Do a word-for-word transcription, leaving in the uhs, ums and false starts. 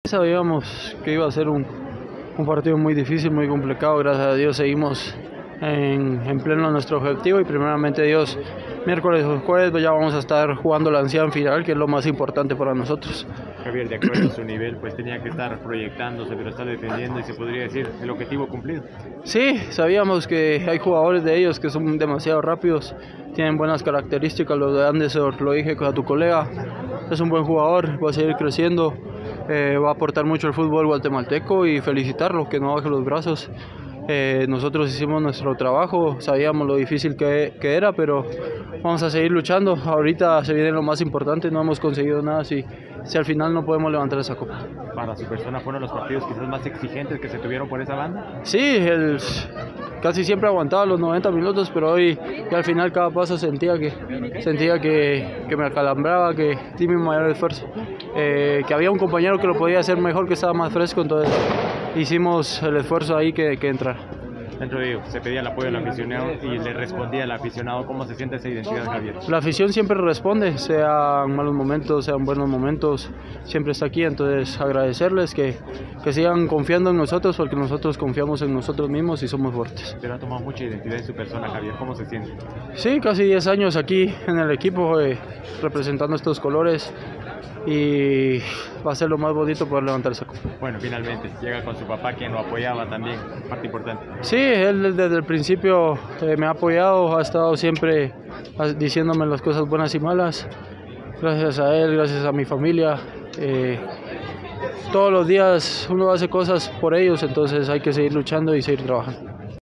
Sabíamos que iba a ser un, un partido muy difícil, muy complicado. Gracias a Dios seguimos en, en pleno nuestro objetivo y primeramente Dios, miércoles o jueves ya vamos a estar jugando la anciana final, que es lo más importante para nosotros. Javier, de acuerdo a su nivel, pues tenía que estar proyectándose, pero está defendiendo y se podría decir el objetivo cumplido. Sí, sabíamos que hay jugadores de ellos que son demasiado rápidos, tienen buenas características. Lo de Anderson, lo dije a tu colega, es un buen jugador, va a seguir creciendo, eh, va a aportar mucho al fútbol guatemalteco y felicitarlo, que no baje los brazos. Eh, nosotros hicimos nuestro trabajo, sabíamos lo difícil que, que era, pero vamos a seguir luchando. Ahorita se viene lo más importante, no hemos conseguido nada si, si al final no podemos levantar esa copa. ¿Para su persona fueron los partidos quizás más exigentes que se tuvieron por esa banda? Sí, el, casi siempre aguantaba los noventa minutos, pero hoy y al final cada paso sentía que, sentía que, que me acalambraba, que di mi mayor esfuerzo, eh, que había un compañero que lo podía hacer mejor, que estaba más fresco, entonces hicimos el esfuerzo ahí que, que entrar. Dentro de ello, se pedía el apoyo del aficionado y le respondía al aficionado. ¿Cómo se siente esa identidad, Javier? La afición siempre responde, sean malos momentos, sean buenos momentos, siempre está aquí, entonces agradecerles que, que sigan confiando en nosotros, porque nosotros confiamos en nosotros mismos y somos fuertes. Pero ha tomado mucha identidad en su persona, Javier, ¿cómo se siente? Sí, casi diez años aquí en el equipo, eh, representando estos colores, y va a ser lo más bonito poder levantar esa copa. Bueno, finalmente llega con su papá, quien lo apoyaba también, parte importante. Sí, él desde el principio eh, me ha apoyado, ha estado siempre diciéndome las cosas buenas y malas. Gracias a él, gracias a mi familia. Eh, todos los días uno hace cosas por ellos, entonces hay que seguir luchando y seguir trabajando.